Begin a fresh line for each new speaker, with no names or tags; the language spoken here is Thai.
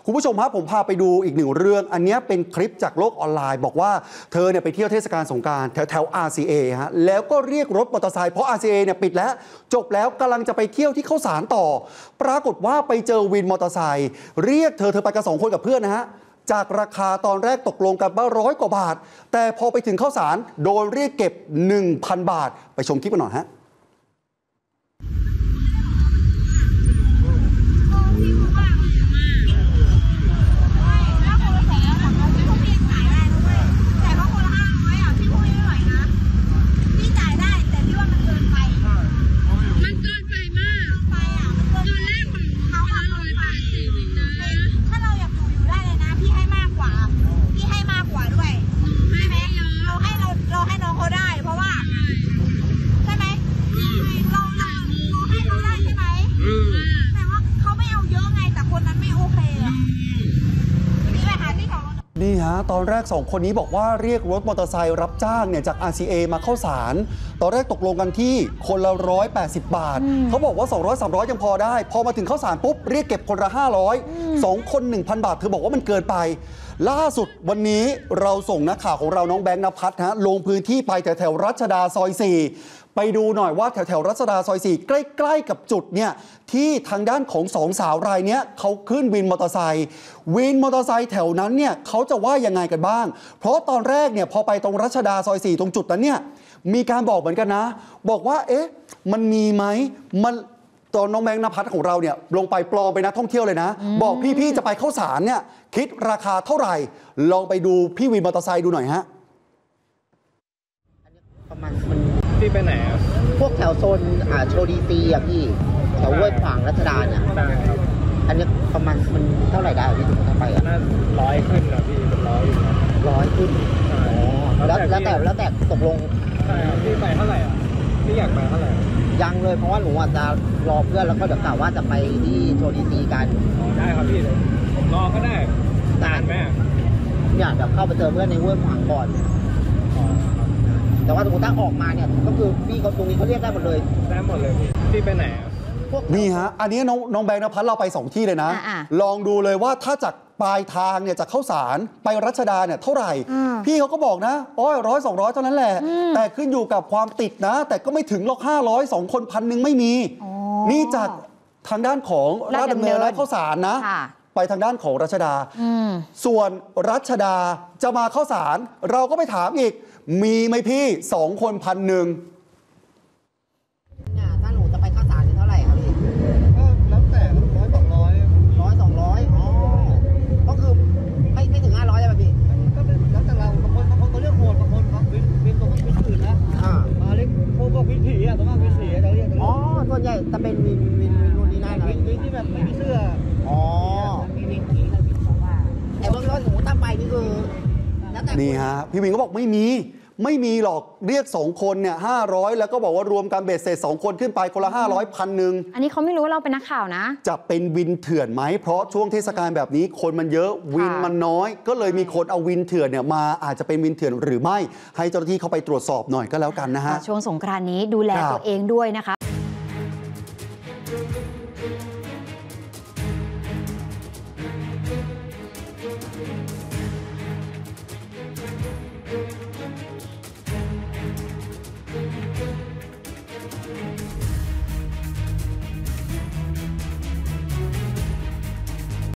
คุณผู้ชมครับผมพาไปดูอีกหนึ่งเรื่องอันนี้เป็นคลิปจากโลกออนไลน์บอกว่าเธอเนี่ยไปเที่ยวเทศกาลสงกรานต์แถว RCA ฮะแล้วก็เรียกรถมอเตอร์ไซค์เพราะ RCA เนี่ยปิดแล้วจบแล้วกำลังจะไปเที่ยวที่เข้าสารต่อปรากฏว่าไปเจอวินมอเตอร์ไซค์เรียกเธอไปกัน2 คนกับเพื่อนนะฮะจากราคาตอนแรกตกลงกันว่า100 กว่าบาทแต่พอไปถึงเข้าสารโดนเรียกเก็บ 1,000 บาทไปชมคลิปกันหน่อยฮะนี่ฮะตอนแรก2 คนนี้บอกว่าเรียกรถมอเตอร์ไซค์รับจ้างเนี่ยจาก RCA มาเข้าสารตอนแรกตกลงกันที่คนละ180 บาทเขาบอกว่า200-300ยังพอได้พอมาถึงเข้าสารปุ๊บเรียกเก็บคนละ500 2 คน 1,000 บาทเธอบอกว่ามันเกินไปล่าสุดวันนี้เราส่งนักข่าวของเราน้องแบงค์ณภัทรฮะลงพื้นที่ไปแถวรัชดาซอย4ไปดูหน่อยว่าแถวรัชดาซอย4ใกล้ๆกับจุดเนี่ยที่ทางด้านของ2 สาวรายนี้เขาขึ้นวินมอเตอร์ไซค์แถวนั้นเนี่ยเขาจะว่ายังไงกันบ้างเพราะตอนแรกเนี่ยพอไปตรงรัชดาซอย4ตรงจุดนั้นเนี่ยมีการบอกเหมือนกันนะบอกว่าเอ๊ะมันมีไหมมันตอนน้องแบงค์ณภัทรของเราเนี่ยลงไปปลอมไปนักท่องเที่ยวเลยนะบอกพี่ๆจะไปเข้าสารเนี่ยคิดราคาเท่าไหร่ลองไปดูพี่วินมอเตอร์ไซค์ดูหน่อยฮะ
ประมาณพี่ไปไหนพวกแถวโซนโชว์ดีซีอ่ะพี่แถวห้วยขวางรัชดาเนี่ยอันนี้ประมาณมันเท่าไหร่ได้พี่ถึงจะไปอ่ะน่า100 ขึ้นนะพี่เป็น100ขึ้นแล้วแต่ตกลงใช่ครับพี่ไปเท่าไหร่อ่ะพี่อยากไปเท่าไหร่ยังเลยเพราะว่าหนูจะรอเพื่อนแล้วก็เดี๋ยวกล่าวว่าจะไปที่โชว์ดีซีกันได้ครับพี่เลยผมรอก็ได้นานไหมเนี่ยเดี๋ยวเข้าไปเจอเพื่อนในห้วยขวางก่อนแต่ว่าสมมติถ้าออกมาเนี่ยก็คือพี่เขาตรงนี้เขาเรียกได้หมดเลยพี่ไปไหน
นี่ฮะอันนี้น้องแบงค์ณภัทรเราไป2 ที่เลยนะลองดูเลยว่าถ้าจากปลายทางเนี่ยจากเข้าสารไปรัชดาเนี่ยเท่าไหร่พี่เขาก็บอกนะ100-200เท่านั้นแหละแต่ขึ้นอยู่กับความติดนะแต่ก็ไม่ถึงหรอก500 2 คน1,000ไม่มีนี่จากทางด้านของราชดำเนินและเข้าสารนะไปทางด้านของรัชดาส่วนรัชดาจะมาเข้าสารเราก็ไปถามอีกมีไหมพี่2 คน1,000
ถ้าหนูจะไปเข้าสารเท่าไหร่ครับพี่
แล้วแต่
100-200อ๋อก็คือไม่ถึง500ใช่ไหมพี่
ก็แล้วแต่เราบางคนเขาเรียกโหดบางคนเขาเป็นตัววินอื่นนะมาเรียกพวกวินผีอ่ะตัวมากวินผีเราเรียก
อ๋อส่วนใหญ่จะเป็นวินรุ่นนี้ได้นะ
วินที่แบบไม่มีเสื้อ
อ๋อแต่บางทีหนูตั้งไปนี่คือ
นี่ฮะพี่วินก็บอกไม่มีหรอกเรียก2 คนเนี่ย500แล้วก็บอกว่ารวมกันเบ็ดเสร็จ2 คนขึ้นไปคนละ500 1,000
อันนี้เขาไม่รู้ว่าเราเป็นนักข่าวนะ
จะเป็นวินเถื่อนไหมเพราะช่วงเทศกาลแบบนี้คนมันเยอะวินมันน้อยก็เลยมีคนเอาวินเถื่อนเนี่ยมาอาจจะเป็นวินเถื่อนหรือไม่ให้เจ้าหน้าที่เข้าไปตรวจสอบหน่อยก็แล้วกันนะฮะ
ช่วงสงกรานต์นี้ดูแลตัวเองด้วยนะคะ